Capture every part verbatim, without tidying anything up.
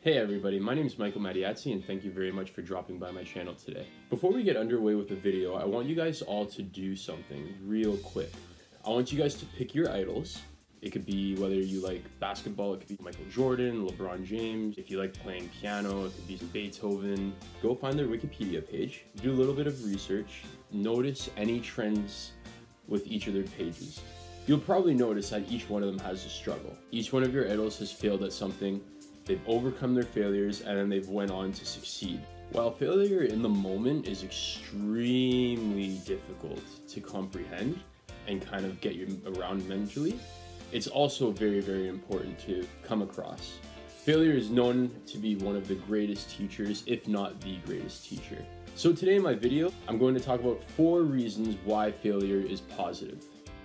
Hey everybody, my name is Michael Mattiazzi and thank you very much for dropping by my channel today. Before we get underway with the video, I want you guys all to do something real quick. I want you guys to pick your idols. It could be whether you like basketball, it could be Michael Jordan, LeBron James. If you like playing piano, it could be Beethoven. Go find their Wikipedia page, do a little bit of research, notice any trends with each of their pages. You'll probably notice that each one of them has a struggle. Each one of your idols has failed at something. They've overcome their failures and then they've went on to succeed. While failure in the moment is extremely difficult to comprehend and kind of get you around mentally, it's also very, very important to come across. Failure is known to be one of the greatest teachers, if not the greatest teacher. So today in my video, I'm going to talk about four reasons why failure is positive.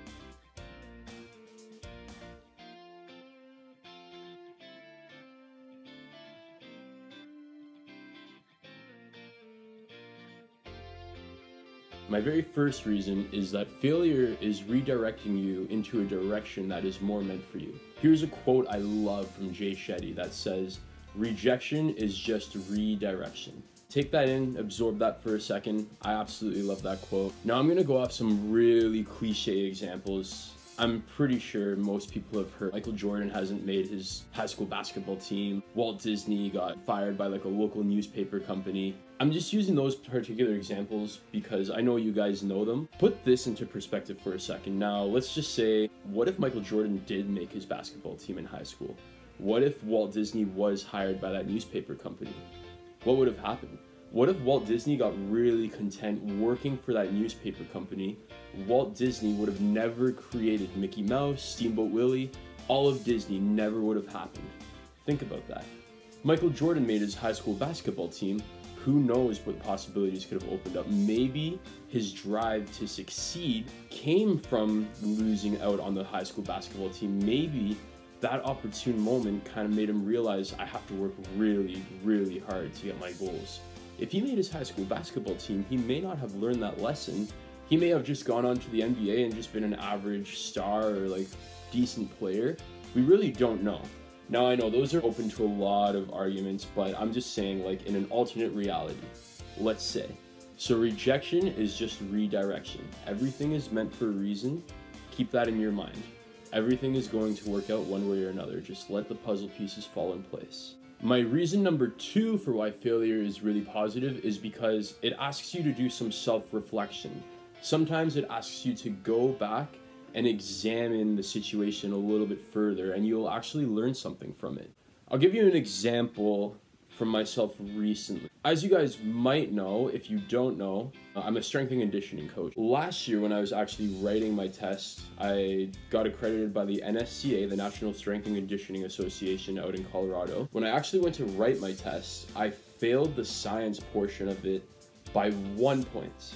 My very first reason is that failure is redirecting you into a direction that is more meant for you. Here's a quote I love from Jay Shetty that says, "Rejection is just redirection." Take that in, absorb that for a second. I absolutely love that quote. Now I'm gonna go off some really cliche examples. I'm pretty sure most people have heard Michael Jordan hasn't made his high school basketball team. Walt Disney got fired by like a local newspaper company. I'm just using those particular examples because I know you guys know them. Put this into perspective for a second. Now, let's just say, what if Michael Jordan did make his basketball team in high school? What if Walt Disney was hired by that newspaper company? What would have happened? What if Walt Disney got really content working for that newspaper company? Walt Disney would have never created Mickey Mouse, Steamboat Willie. All of Disney never would have happened. Think about that. Michael Jordan made his high school basketball team. Who knows what possibilities could have opened up? Maybe his drive to succeed came from losing out on the high school basketball team. Maybe that opportune moment kind of made him realize, I have to work really, really hard to get my goals. If he made his high school basketball team, he may not have learned that lesson. He may have just gone on to the N B A and just been an average star or like decent player. We really don't know. Now I know those are open to a lot of arguments, but I'm just saying, like, in an alternate reality, let's say. So rejection is just redirection. Everything is meant for a reason. Keep that in your mind. Everything is going to work out one way or another. Just let the puzzle pieces fall in place. My reason number two for why failure is really positive is because it asks you to do some self-reflection. Sometimes it asks you to go back and examine the situation a little bit further, and you'll actually learn something from it. I'll give you an example from myself recently. As you guys might know, if you don't know, I'm a strength and conditioning coach. Last year when I was actually writing my test, I got accredited by the N S C A, the National Strength and Conditioning Association out in Colorado. When I actually went to write my test, I failed the science portion of it by one point.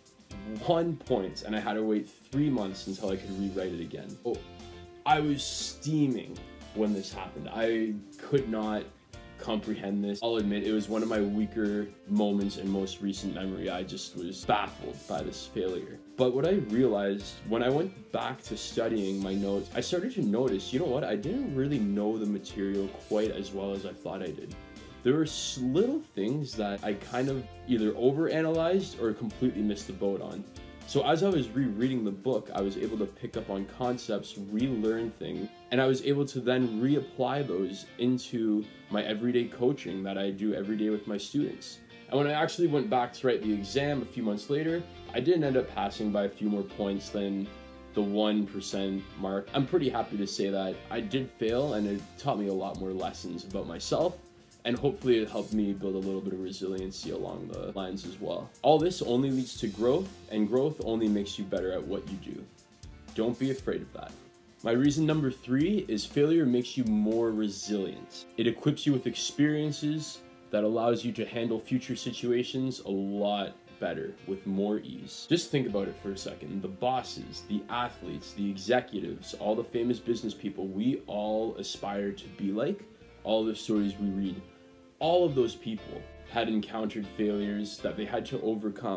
One point, and I had to wait three months until I could rewrite it again. Oh, I was steaming when this happened. I could not comprehend this. I'll admit it was one of my weaker moments in most recent memory. I just was baffled by this failure. But what I realized when I went back to studying my notes, I started to notice, you know what, I didn't really know the material quite as well as I thought I did. There were little things that I kind of either overanalyzed or completely missed the boat on. So as I was rereading the book, I was able to pick up on concepts, relearn things, and I was able to then reapply those into my everyday coaching that I do every day with my students. And when I actually went back to write the exam a few months later, I didn't end up passing by a few more points than the one percent mark. I'm pretty happy to say that I did fail, and it taught me a lot more lessons about myself. And hopefully it helped me build a little bit of resiliency along the lines as well. All this only leads to growth, and growth only makes you better at what you do. Don't be afraid of that. My reason number three is failure makes you more resilient. It equips you with experiences that allows you to handle future situations a lot better with more ease. Just think about it for a second. The bosses, the athletes, the executives, all the famous business people we all aspire to be like, all the stories we read, all of those people had encountered failures that they had to overcome,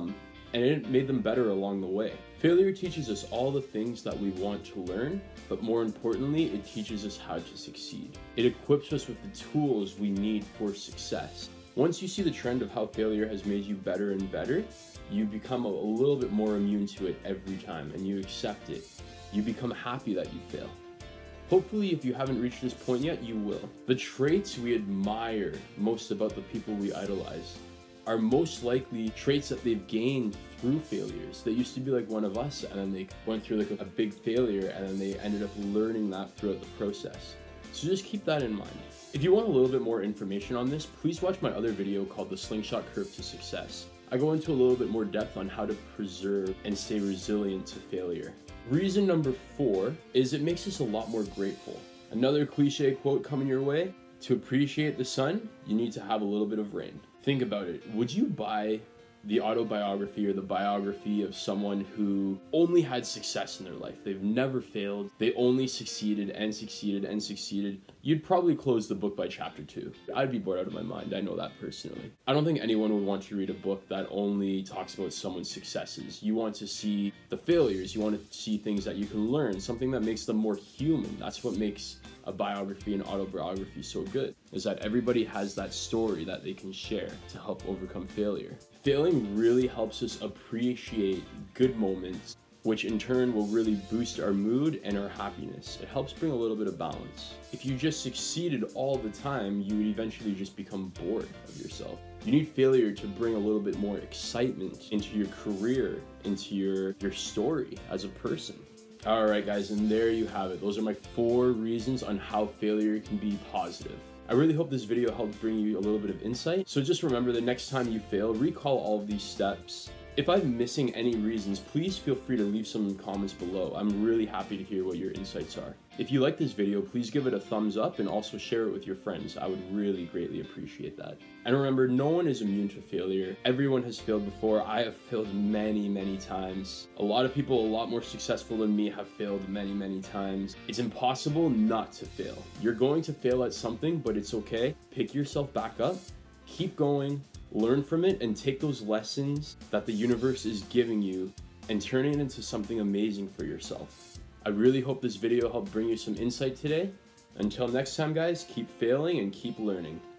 and it made them better along the way. Failure teaches us all the things that we want to learn, but more importantly, it teaches us how to succeed. It equips us with the tools we need for success. Once you see the trend of how failure has made you better and better, you become a, a little bit more immune to it every time, and you accept it. You become happy that you fail. Hopefully, if you haven't reached this point yet, you will. The traits we admire most about the people we idolize are most likely traits that they've gained through failures. They used to be like one of us, and then they went through like a, a big failure, and then they ended up learning that throughout the process. So just keep that in mind. If you want a little bit more information on this, please watch my other video called The Slingshot Curve to Success. I go into a little bit more depth on how to preserve and stay resilient to failure. Reason number four is it makes us a lot more grateful. Another cliche quote coming your way: to appreciate the sun, you need to have a little bit of rain. Think about it. Would you buy the autobiography or the biography of someone who only had success in their life? They've never failed. They only succeeded and succeeded and succeeded. You'd probably close the book by chapter two. I'd be bored out of my mind. I know that personally. I don't think anyone would want to read a book that only talks about someone's successes. You want to see the failures. You want to see things that you can learn, something that makes them more human. That's what makes a biography and autobiography so good, is that everybody has that story that they can share to help overcome failure. Failing really helps us appreciate good moments, which in turn will really boost our mood and our happiness. It helps bring a little bit of balance. If you just succeeded all the time, you would eventually just become bored of yourself. You need failure to bring a little bit more excitement into your career, into your, your story as a person. All right, guys, and there you have it. Those are my four reasons on how failure can be positive. I really hope this video helped bring you a little bit of insight. So just remember, the next time you fail, recall all of these steps. If I'm missing any reasons, please feel free to leave some comments below. I'm really happy to hear what your insights are. If you like this video, please give it a thumbs up and also share it with your friends. I would really greatly appreciate that. And remember, no one is immune to failure. Everyone has failed before. I have failed many, many times. A lot of people a lot more successful than me have failed many, many times. It's impossible not to fail. You're going to fail at something, but it's okay. Pick yourself back up, keep going, learn from it, and take those lessons that the universe is giving you and turn it into something amazing for yourself. I really hope this video helped bring you some insight today. Until next time, guys, keep failing and keep learning.